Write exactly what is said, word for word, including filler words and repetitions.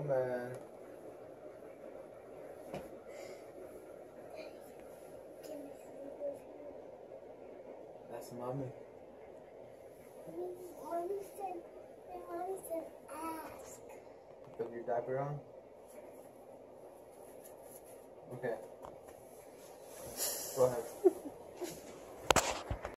man. That's mommy. Mommy said, mommy said ask. Put your diaper on? Okay. Go ahead.